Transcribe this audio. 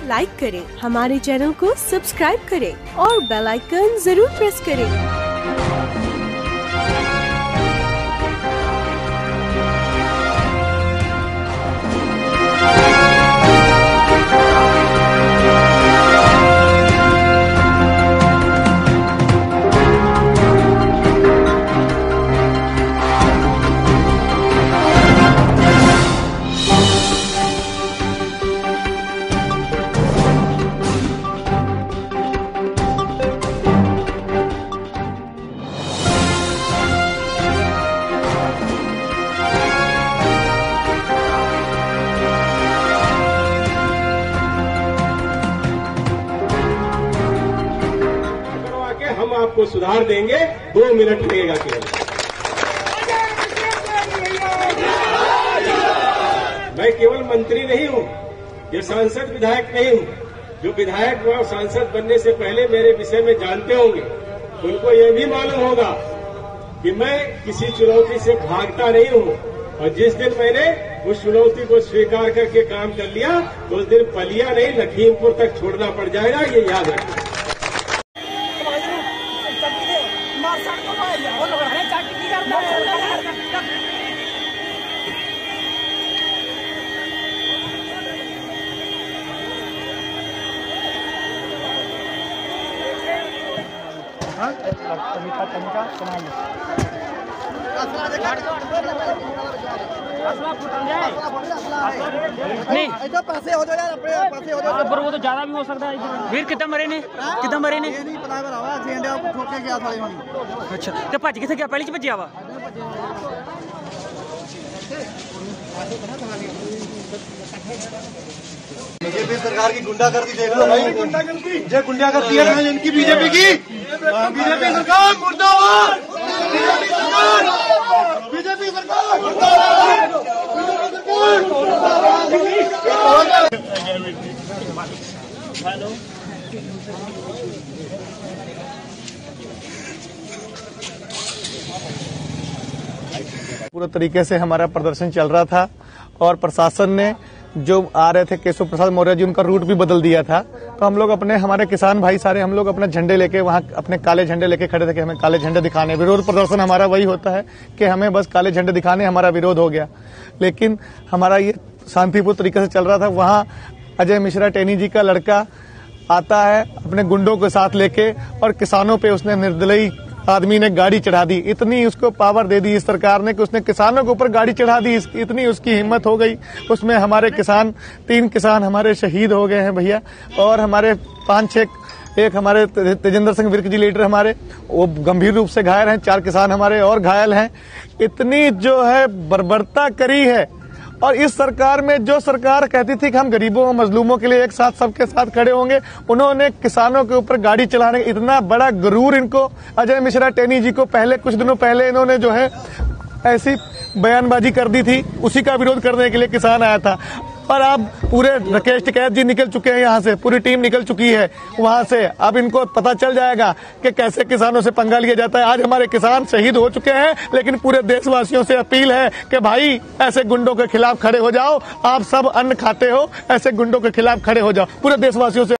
Like करें, हमारे channel को सब्सक्राइब करें और बेल आइकन जरूर प्रेस करें। हम आपको सुधार देंगे, 2 मिनट लगेगा केवल। मैं केवल मंत्री नहीं हूं, ये सांसद विधायक नहीं हूं। जो विधायक व सांसद बनने से पहले मेरे विषय में जानते होंगे, उनको ये भी मालूम होगा कि मैं किसी चुनौती से भागता नहीं हूं। और जिस दिन मैंने उस चुनौती को स्वीकार करके काम कर लिया, तो उस दिन पलिया नहीं, लखीमपुर तक छोड़ना पड़ जाएगा, ये याद रखना। नहीं पैसे हो जाए यार, पैसे हो जाए पर वो तो ज्यादा भी हो सकता है। वीर कितना मरे ने ये नहीं पता भरावा झेंडा ठोक के गया साले होनी। अच्छा ते भज किथे गया? पहली च भज्जिया वा। बीजेपी सरकार की गुंडागर्दी देख लो भाई, गुंडागर्दी जो गुंडागर्दी है इनकी बीजेपी की। बीजेपी सरकार मुर्दाबाद, बीजेपी सरकार पूरा तरीके से हमारा प्रदर्शन चल रहा था और प्रशासन ने जो आ रहे थे केशव प्रसाद मौर्य जी, उनका रूट भी बदल दिया था। तो हम लोग हमारे किसान भाई सारे हम लोग अपने झंडे लेके वहाँ अपने काले झंडे लेके खड़े थे कि हमें काले झंडे दिखाने। विरोध प्रदर्शन हमारा वही होता है कि हमें बस काले झंडे दिखाने, हमारा विरोध हो गया। लेकिन हमारा ये शांतिपूर्ण तरीके से चल रहा था। वहाँ अजय मिश्रा टेनी जी का लड़का आता है अपने गुंडों के साथ लेके और किसानों पे उसने निर्दयी आदमी ने गाड़ी चढ़ा दी। इतनी उसको पावर दे दी इस सरकार ने कि उसने किसानों के ऊपर गाड़ी चढ़ा दी। इतनी उसकी हिम्मत हो गई। उसमें हमारे 3 किसान हमारे शहीद हो गए हैं भैया, और हमारे 5-6 एक हमारे तेजेंद्र सिंह विर्क जी लीडर हमारे वो गंभीर रूप से घायल हैं। 4 किसान हमारे और घायल हैं। इतनी जो है बर्बरता करी है। और इस सरकार में जो सरकार कहती थी कि हम गरीबों और मजलूमों के लिए एक साथ सबके साथ खड़े होंगे, उन्होंने किसानों के ऊपर गाड़ी चलाने इतना बड़ा गुरूर इनको। अजय मिश्रा टेनी जी को कुछ दिनों पहले इन्होंने जो है ऐसी बयानबाजी कर दी थी, उसी का विरोध करने के लिए किसान आया था। और अब पूरे राकेश टिकैत जी निकल चुके हैं यहाँ से, पूरी टीम निकल चुकी है वहाँ से। अब इनको पता चल जाएगा कि कैसे किसानों से पंगा लिया जाता है। आज हमारे किसान शहीद हो चुके हैं, लेकिन पूरे देशवासियों से अपील है कि भाई ऐसे गुंडों के खिलाफ खड़े हो जाओ। आप सब अन्न खाते हो, ऐसे गुंडों के खिलाफ खड़े हो जाओ। पूरे देशवासियों से